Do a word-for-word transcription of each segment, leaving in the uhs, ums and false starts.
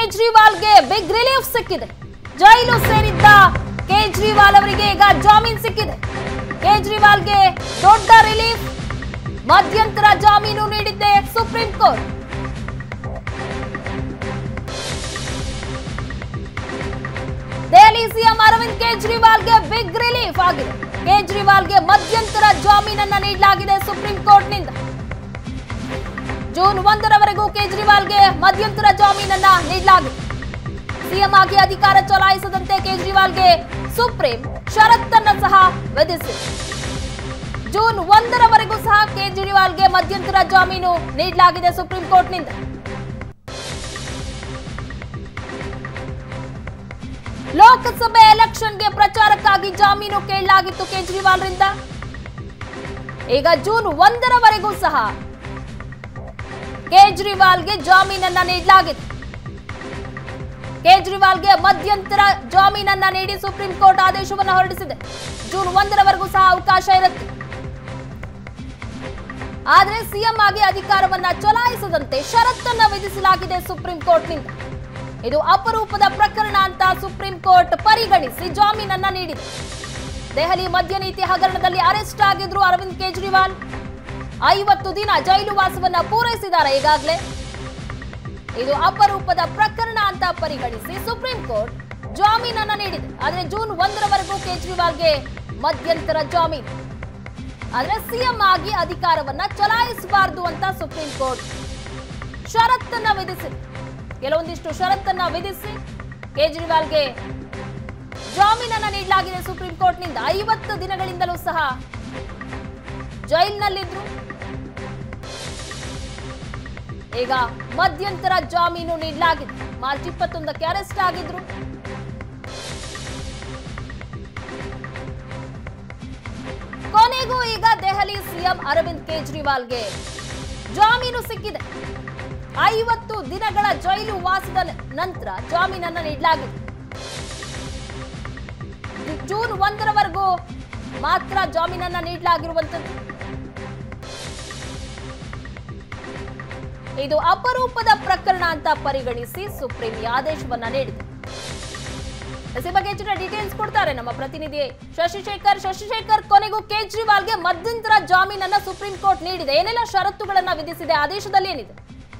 ಕೇಜ್ರಿವಾಲ್ಗೆ big relief ಸಿಕ್ಕಿದೆ. ಜೈಲು ಸೇರಿದ್ದ ಕೇಜ್ರಿವಾಲ್ ಅವರಿಗೆ ಈಗ ಜಾಮೀನು ಸಿಕ್ಕಿದೆ. ಕೇಜ್ರಿವಾಲ್ಗೆ ದೊಡ್ಡ ರಿಲೀಫ್, ಮಧ್ಯಂತರ ಜಾಮೀನು ನೀಡಿದ್ದೆ supreme court. Delhi CM Arvind ಕೇಜ್ರಿವಾಲ್ಗೆ ಬಿಗ್ ರಿಲೀಫ್ ಆಗಿದೆ. ಕೇಜ್ರಿವಾಲ್ಗೆ ಮಧ್ಯಂತರ ಜಾಮೀನನ್ನ ನೀಡಲಾಗಿದೆ ಸುಪ್ರೀಂ ಕೋರ್ಟ್ನಿಂದ. ಜೂನ್ ಒಂದರವರೆಗೂ ಕೇಜ್ರಿವಾಲ್ಗೆ ಮಧ್ಯಂತರ ಜಾಮೀನನ್ನ ನೀಡಲಾಗಿದೆ. ಸಿಎಂ ಆಗಿ ಅಧಿಕಾರ ಚಲಾಯಿಸದಂತೆ ಕೇಜ್ರಿವಾಲ್ಗೆ ಸುಪ್ರೀಂ ಷರತ್ತನ್ನ ಸಹ ವಿಧಿಸಿದೆ. ಜೂನ್ ಒಂದರವರೆಗೂ ಸಹ ಕೇಜ್ರಿವಾಲ್ಗೆ ಮಧ್ಯಂತರ ಜಾಮೀನು ನೀಡಲಾಗಿದೆ ಸುಪ್ರೀಂ ಕೋರ್ಟ್ನಿಂದ. ಲೋಕಸಭೆ ಎಲೆಕ್ಷನ್ಗೆ ಪ್ರಚಾರಕ್ಕಾಗಿ ಜಾಮೀನು ಕೇಳಲಾಗಿತ್ತು ಕೇಜ್ರಿವಾಲ್ರಿಂದ. ಈಗ ಜೂನ್ ಒಂದರವರೆಗೂ ಸಹ ಕೇಜ್ರಿವಾಲ್ಗೆ ಜಾಮೀನನ್ನ ನೀಡಲಾಗಿದೆ. ಕೇಜ್ರಿವಾಲ್ಗೆ ಮಧ್ಯಂತರ ಜಾಮೀನನ್ನ ನೀಡಿ ಸುಪ್ರೀಂ ಕೋರ್ಟ್ ಆದೇಶವನ್ನು ಹೊರಡಿಸಿದೆ. ಜೂನ್ ಒಂದರವರೆಗೂ ಸಹ ಅವಕಾಶ ಇರುತ್ತೆ. ಆದರೆ ಸಿಎಂ ಆಗಿ ಅಧಿಕಾರವನ್ನ ಚಲಾಯಿಸದಂತೆ ಷರತ್ತನ್ನ ವಿಧಿಸಲಾಗಿದೆ ಸುಪ್ರೀಂ ಕೋರ್ಟ್ನಿಂದ. ಇದು ಅಪರೂಪದ ಪ್ರಕರಣ ಅಂತ ಸುಪ್ರೀಂ ಕೋರ್ಟ್ ಪರಿಗಣಿಸಿ ಜಾಮೀನನ್ನ ನೀಡಿದೆ. ದೆಹಲಿ ಮದ್ಯ ನೀತಿ ಹಗರಣದಲ್ಲಿ ಅರೆಸ್ಟ್ ಆಗಿದ್ರು ಅರವಿಂದ್ ಕೇಜ್ರಿವಾಲ್. ಐವತ್ತು ದಿನ ಜೈಲು ವಾಸವನ್ನ ಪೂರೈಸಿದ್ದಾರೆ ಈಗಾಗಲೇ. ಇದು ಅಪರೂಪದ ಪ್ರಕರಣ ಅಂತ ಪರಿಗಣಿಸಿ ಸುಪ್ರೀಂ ಕೋರ್ಟ್ ಜಾಮೀನನ್ನ ನೀಡಿದೆ. ಆದ್ರೆ ಜೂನ್ ಒಂದರವರೆಗೂ ಕೇಜ್ರಿವಾಲ್ಗೆ ಮಧ್ಯಂತರ ಜಾಮೀನು. ಆದ್ರೆ ಸಿಎಂ ಆಗಿ ಅಧಿಕಾರವನ್ನ ಚಲಾಯಿಸಬಾರದು ಅಂತ ಸುಪ್ರೀಂ ಕೋರ್ಟ್ ಷರತ್ತನ್ನ ವಿಧಿಸಿದೆ. ಕೆಲವೊಂದಿಷ್ಟು ಷರತ್ತನ್ನ ವಿಧಿಸಿ ಕೇಜ್ರಿವಾಲ್ಗೆ ಜಾಮೀನನ್ನ ನೀಡಲಾಗಿದೆ ಸುಪ್ರೀಂ ಕೋರ್ಟ್ನಿಂದ. ಐವತ್ತು ದಿನಗಳಿಂದಲೂ ಸಹ ಜೈಲಿನಲ್ಲಿದ್ರು. ಈಗ ಮಧ್ಯಂತರ ಜಾಮೀನು ನೀಡಲಾಗಿದೆ. ಮಾರ್ಚ್ ಇಪ್ಪತ್ತೊಂದಕ್ಕೆ ಅರೆಸ್ಟ್ ಆಗಿದ್ರು. ಕೊನೆಗೂ ಈಗ ದೆಹಲಿ ಸಿಎಂ ಅರವಿಂದ್ ಕೇಜ್ರಿವಾಲ್ಗೆ ಜಾಮೀನು ಸಿಕ್ಕಿದೆ. ಐವತ್ತು ದಿನಗಳ ಜೈಲು ವಾಸದ ನಂತರ ಜಾಮೀನನ್ನ ನೀಡಲಾಗಿದೆ. ಜೂನ್ ಒಂದರವರೆಗೂ ಮಾತ್ರ ಜಾಮೀನನ್ನ ನೀಡಲಾಗಿರುವಂತದ್ದು. ಇದು ಅಪರೂಪದ ಪ್ರಕರಣ ಅಂತ ಪರಿಗಣಿಸಿ ಸುಪ್ರೀಂ ಈ ಆದೇಶವನ್ನ ನೀಡಿದೆ. ಈ ಬಗ್ಗೆ ಹೆಚ್ಚಿನ ಡೀಟೇಲ್ಸ್ ಕೊಡ್ತಾರೆ ನಮ್ಮ ಪ್ರತಿನಿಧಿ ಶಶಿಶೇಖರ್. ಶಶಿಶೇಖರ್, ಕೊನೆಗೂ ಕೇಜ್ರಿವಾಲ್ಗೆ ಮಧ್ಯಂತರ ಜಾಮೀನನ್ನ ಸುಪ್ರೀಂ ಕೋರ್ಟ್ ನೀಡಿದೆ. ಏನೆಲ್ಲ ಷರತ್ತುಗಳನ್ನ ವಿಧಿಸಿದೆ? ಆದೇಶದಲ್ಲಿ ಏನಿದೆ?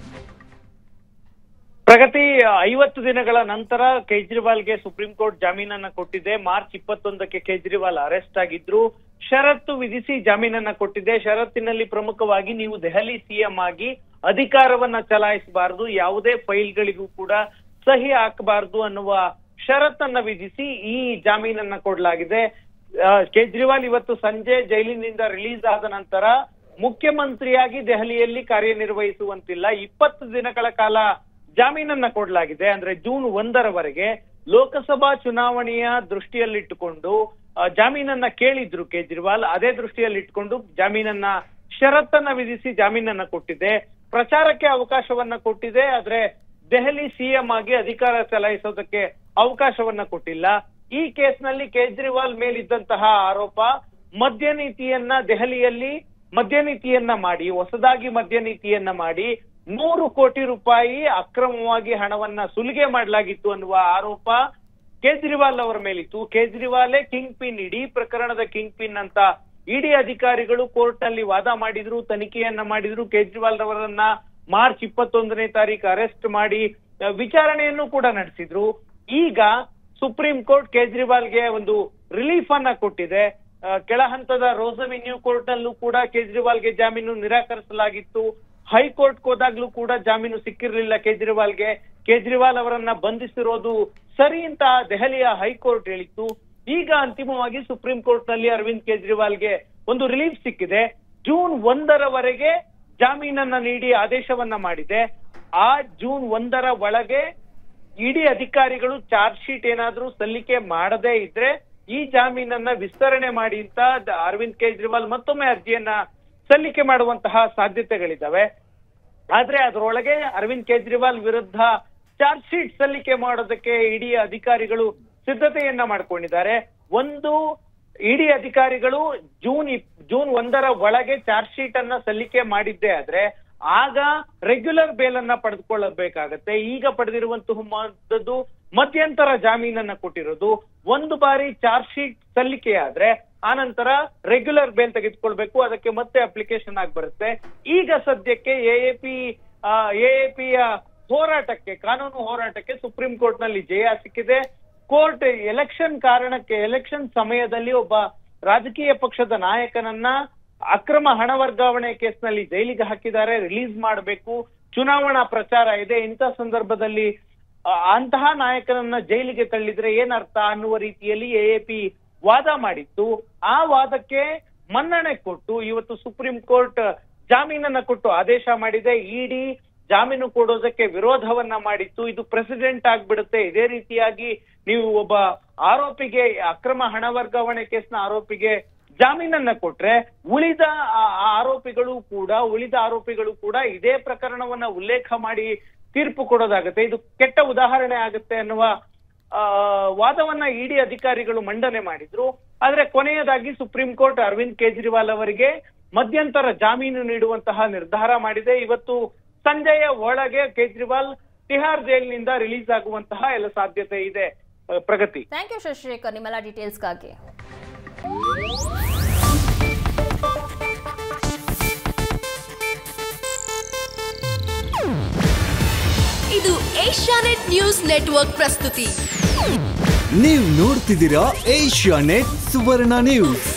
ಪ್ರಗತಿ, ಐವತ್ತು ದಿನಗಳ ನಂತರ ಕೇಜ್ರಿವಾಲ್ಗೆ ಸುಪ್ರೀಂ ಕೋರ್ಟ್ ಜಾಮೀನನ್ನ ಕೊಟ್ಟಿದೆ. ಮಾರ್ಚ್ ಇಪ್ಪತ್ತೊಂದಕ್ಕೆ ಕೇಜ್ರಿವಾಲ್ ಅರೆಸ್ಟ್ ಆಗಿದ್ರು. ಷರತ್ತು ವಿಧಿಸಿ ಜಾಮೀನನ್ನ ಕೊಟ್ಟಿದೆ. ಷರತ್ತಿನಲ್ಲಿ ಪ್ರಮುಖವಾಗಿ ನೀವು ದೆಹಲಿ ಸಿಎಂ ಆಗಿ ಅಧಿಕಾರವನ್ನ ಚಲಾಯಿಸಬಾರದು, ಯಾವುದೇ ಫೈಲ್ಗಳಿಗೂ ಕೂಡ ಸಹಿ ಹಾಕಬಾರದು ಅನ್ನುವ ಷರತ್ತನ್ನ ವಿಧಿಸಿ ಈ ಜಾಮೀನನ್ನ ಕೊಡಲಾಗಿದೆ. ಕೇಜ್ರಿವಾಲ್ ಇವತ್ತು ಸಂಜೆ ಜೈಲಿನಿಂದ ರಿಲೀಸ್ ಆದ ನಂತರ ಮುಖ್ಯಮಂತ್ರಿಯಾಗಿ ದೆಹಲಿಯಲ್ಲಿ ಕಾರ್ಯನಿರ್ವಹಿಸುವಂತಿಲ್ಲ. ಇಪ್ಪತ್ತು ದಿನಗಳ ಕಾಲ ಜಾಮೀನನ್ನ ಕೊಡಲಾಗಿದೆ. ಅಂದ್ರೆ ಜೂನ್ ಒಂದರವರೆಗೆ ಲೋಕಸಭಾ ಚುನಾವಣೆಯ ದೃಷ್ಟಿಯಲ್ಲಿಟ್ಟುಕೊಂಡು ಜಾಮೀನನ್ನ ಕೇಳಿದ್ರು ಕೇಜ್ರಿವಾಲ್. ಅದೇ ದೃಷ್ಟಿಯಲ್ಲಿಟ್ಕೊಂಡು ಜಾಮೀನನ್ನ ಷರತ್ತನ್ನ ವಿಧಿಸಿ ಜಾಮೀನನ್ನ ಕೊಟ್ಟಿದೆ. ಪ್ರಚಾರಕ್ಕೆ ಅವಕಾಶವನ್ನ ಕೊಟ್ಟಿದೆ. ಆದ್ರೆ ದೆಹಲಿ ಸಿಎಂ ಆಗಿ ಅಧಿಕಾರ ಚಲಾಯಿಸೋದಕ್ಕೆ ಅವಕಾಶವನ್ನ ಕೊಟ್ಟಿಲ್ಲ. ಈ ಕೇಸ್ನಲ್ಲಿ ಕೇಜ್ರಿವಾಲ್ ಮೇಲಿದ್ದಂತಹ ಆರೋಪ ಮದ್ಯ ನೀತಿಯನ್ನ ದೆಹಲಿಯಲ್ಲಿ ಮದ್ಯ ನೀತಿಯನ್ನ ಮಾಡಿ ಹೊಸದಾಗಿ ಮದ್ಯ ನೀತಿಯನ್ನ ಮಾಡಿ ನೂರು ಕೋಟಿ ರೂಪಾಯಿ ಅಕ್ರಮವಾಗಿ ಹಣವನ್ನ ಸುಲಿಗೆ ಮಾಡಲಾಗಿತ್ತು ಅನ್ನುವ ಆರೋಪ ಕೇಜ್ರಿವಾಲ್ ಅವರ ಮೇಲಿತ್ತು. ಕೇಜ್ರಿವಾಲೇ ಕಿಂಗ್ ಪಿನ್, ಇಡೀ ಪ್ರಕರಣದ ಕಿಂಗ್ ಪಿನ್ ಅಂತ ಇಡಿ ಅಧಿಕಾರಿಗಳು ಕೋರ್ಟ್ ನಲ್ಲಿ ವಾದ ಮಾಡಿದ್ರು, ತನಿಖೆಯನ್ನ ಮಾಡಿದ್ರು. ಕೇಜ್ರಿವಾಲ್ ಅವರನ್ನ ಮಾರ್ಚ್ ಇಪ್ಪತ್ತೊಂದನೇ ತಾರೀಕು ಅರೆಸ್ಟ್ ಮಾಡಿ ವಿಚಾರಣೆಯನ್ನು ಕೂಡ ನಡೆಸಿದ್ರು. ಈಗ ಸುಪ್ರೀಂ ಕೋರ್ಟ್ ಕೇಜ್ರಿವಾಲ್ಗೆ ಒಂದು ರಿಲೀಫ್ ಅನ್ನ ಕೊಟ್ಟಿದೆ. ಕೆಳ ಹಂತದ ರೋಸ್ ಅವೆನ್ಯೂ ಕೋರ್ಟ್ ನಲ್ಲೂ ಕೂಡ ಕೇಜ್ರಿವಾಲ್ಗೆ ಜಾಮೀನು ನಿರಾಕರಿಸಲಾಗಿತ್ತು. ಹೈಕೋರ್ಟ್ ಹೋದಾಗ್ಲೂ ಕೂಡ ಜಾಮೀನು ಸಿಕ್ಕಿರ್ಲಿಲ್ಲ ಕೇಜ್ರಿವಾಲ್ಗೆ. ಕೇಜ್ರಿವಾಲ್ ಅವರನ್ನ ಬಂಧಿಸಿರೋದು ಸರಿ ಅಂತ ದೆಹಲಿಯ ಹೈಕೋರ್ಟ್ ಹೇಳಿತ್ತು. ಈಗ ಅಂತಿಮವಾಗಿ ಸುಪ್ರೀಂ ಕೋರ್ಟ್ ನಲ್ಲಿ ಅರವಿಂದ್ ಕೇಜ್ರಿವಾಲ್ಗೆ ಒಂದು ರಿಲೀಫ್ ಸಿಕ್ಕಿದೆ. ಜೂನ್ ಒಂದರವರೆಗೆ ಜಾಮೀನನ್ನ ನೀಡಿ ಆದೇಶವನ್ನ ಮಾಡಿದೆ. ಆ ಜೂನ್ ಒಂದರ ಒಳಗೆ ಇಡಿ ಅಧಿಕಾರಿಗಳು ಚಾರ್ಜ್ ಶೀಟ್ ಏನಾದ್ರೂ ಸಲ್ಲಿಕೆ ಮಾಡದೇ ಇದ್ರೆ ಈ ಜಾಮೀನನ್ನ ವಿಸ್ತರಣೆ ಮಾಡಿ ಅಂತ ಅರವಿಂದ್ ಕೇಜ್ರಿವಾಲ್ ಮತ್ತೊಮ್ಮೆ ಅರ್ಜಿಯನ್ನ ಸಲ್ಲಿಕೆ ಮಾಡುವಂತಹ ಸಾಧ್ಯತೆಗಳಿದ್ದಾವೆ. ಆದ್ರೆ ಅದರೊಳಗೆ ಅರವಿಂದ್ ಕೇಜ್ರಿವಾಲ್ ವಿರುದ್ಧ ಚಾರ್ಜ್ ಶೀಟ್ ಸಲ್ಲಿಕೆ ಮಾಡೋದಕ್ಕೆ ಇಡಿ ಅಧಿಕಾರಿಗಳು ಸಿದ್ಧತೆಯನ್ನ ಮಾಡ್ಕೊಂಡಿದ್ದಾರೆ. ಒಂದು ಇಡಿ ಅಧಿಕಾರಿಗಳು ಜೂನ್ ಜೂನ್ ಒಂದರ ಒಳಗೆ ಚಾರ್ಜ್ ಶೀಟ್ ಅನ್ನ ಸಲ್ಲಿಕೆ ಮಾಡಿದ್ದೇ ಆದ್ರೆ ಆಗ ರೆಗ್ಯುಲರ್ ಬೇಲ್ ಅನ್ನ ಪಡೆದುಕೊಳ್ಳಬೇಕಾಗತ್ತೆ. ಈಗ ಪಡೆದಿರುವಂತಹದ್ದು ಮಧ್ಯಂತರ ಜಾಮೀನನ್ನ ಕೊಟ್ಟಿರೋದು. ಒಂದು ಬಾರಿ ಚಾರ್ಜ್ ಶೀಟ್ ಸಲ್ಲಿಕೆಯಾದ್ರೆ ಆನಂತರ ರೆಗ್ಯುಲರ್ ಬೇಲ್ ತೆಗೆದುಕೊಳ್ಬೇಕು, ಅದಕ್ಕೆ ಮತ್ತೆ ಅಪ್ಲಿಕೇಶನ್ ಆಗಿ ಬರುತ್ತೆ. ಈಗ ಸದ್ಯಕ್ಕೆ ಎಎಪಿ ಎಎಪಿಯ ಹೋರಾಟಕ್ಕೆ, ಕಾನೂನು ಹೋರಾಟಕ್ಕೆ ಸುಪ್ರೀಂ ಕೋರ್ಟ್ ನಲ್ಲಿ ಜಯ ಸಿಕ್ಕಿದೆ. ಕೋರ್ಟ್ ಎಲೆಕ್ಷನ್ ಕಾರಣಕ್ಕೆ, ಎಲೆಕ್ಷನ್ ಸಮಯದಲ್ಲಿ ಒಬ್ಬ ರಾಜಕೀಯ ಪಕ್ಷದ ನಾಯಕನನ್ನ ಅಕ್ರಮ ಹಣ ವರ್ಗಾವಣೆ ಕೇಸ್ನಲ್ಲಿ ಜೈಲಿಗೆ ಹಾಕಿದ್ದಾರೆ, ರಿಲೀಸ್ ಮಾಡಬೇಕು, ಚುನಾವಣಾ ಪ್ರಚಾರ ಇದೆ, ಇಂಥ ಸಂದರ್ಭದಲ್ಲಿ ಅಂತಹ ನಾಯಕನನ್ನ ಜೈಲಿಗೆ ತಳ್ಳಿದ್ರೆ ಏನರ್ಥ ಅನ್ನುವ ರೀತಿಯಲ್ಲಿ ಎಎಪಿ ವಾದ ಮಾಡಿತ್ತು. ಆ ವಾದಕ್ಕೆ ಮನ್ನಣೆ ಕೊಟ್ಟು ಇವತ್ತು ಸುಪ್ರೀಂ ಕೋರ್ಟ್ ಜಾಮೀನನ್ನ ಕೊಟ್ಟು ಆದೇಶ ಮಾಡಿದೆ. ಇಡಿ ಜಾಮೀನು ಕೊಡೋದಕ್ಕೆ ವಿರೋಧವನ್ನ ಮಾಡಿತ್ತು. ಇದು ಪ್ರೆಸಿಡೆಂಟ್ ಆಗ್ಬಿಡುತ್ತೆ. ಇದೇ ರೀತಿಯಾಗಿ ನೀವು ಒಬ್ಬ ಆರೋಪಿಗೆ, ಅಕ್ರಮ ಹಣ ವರ್ಗಾವಣೆ ಕೇಸ್ನ ಆರೋಪಿಗೆ ಜಾಮೀನನ್ನ ಕೊಟ್ರೆ ಉಳಿದ ಆರೋಪಿಗಳು ಕೂಡ ಉಳಿದ ಆರೋಪಿಗಳು ಕೂಡ ಇದೇ ಪ್ರಕರಣವನ್ನ ಉಲ್ಲೇಖ ಮಾಡಿ ತೀರ್ಪು ಕೊಡೋದಾಗುತ್ತೆ. ಇದು ಕೆಟ್ಟ ಉದಾಹರಣೆ ಆಗುತ್ತೆ ಅನ್ನುವ ಆ ವಾದವನ್ನ ಇಡಿ ಅಧಿಕಾರಿಗಳು ಮಂಡನೆ ಮಾಡಿದ್ರು. ಆದ್ರೆ ಕೊನೆಯದಾಗಿ ಸುಪ್ರೀಂ ಕೋರ್ಟ್ ಅರವಿಂದ್ ಕೇಜ್ರಿವಾಲ್ ಅವರಿಗೆ ಮಧ್ಯಂತರ ಜಾಮೀನು ನೀಡುವಂತಹ ನಿರ್ಧಾರ ಮಾಡಿದೆ. ಇವತ್ತು ಸಂಜೆಯ ಒಳಗೆ ಕೇಜ್ರಿವಾಲ್ ತಿಹಾರ್ ಜೈಲಿನಿಂದ ರಿಲೀಸ್ ಆಗುವಂತಹ ಎಲ್ಲ ಸಾಧ್ಯತೆ ಇದೆ. ಪ್ರಗತಿ, ಥ್ಯಾಂಕ್ ಯು ಶಶಿಶೇಖರ್ ನಿಮ್ಮೆಲ್ಲ ಡೀಟೇಲ್ಸ್ಗಾಗಿ. ಇದು ಏಷ್ಯಾನೆಟ್ ನ್ಯೂಸ್ ನೆಟ್ವರ್ಕ್ ಪ್ರಸ್ತುತಿ. ನೀವು ನೋಡ್ತಿದ್ದೀರಾ ಏಷ್ಯಾನೆಟ್ ಸುವರ್ಣ ನ್ಯೂಸ್.